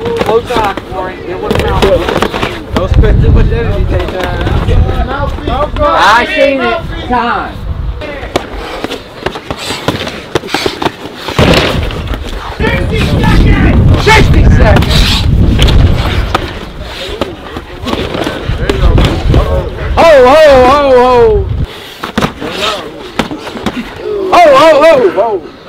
Close eye for it. It was mouth. Don't spend too much energy, Tay-Time. I seen it. Time. 60 seconds. Ho, ho, ho, ho. Ho, ho, ho, ho.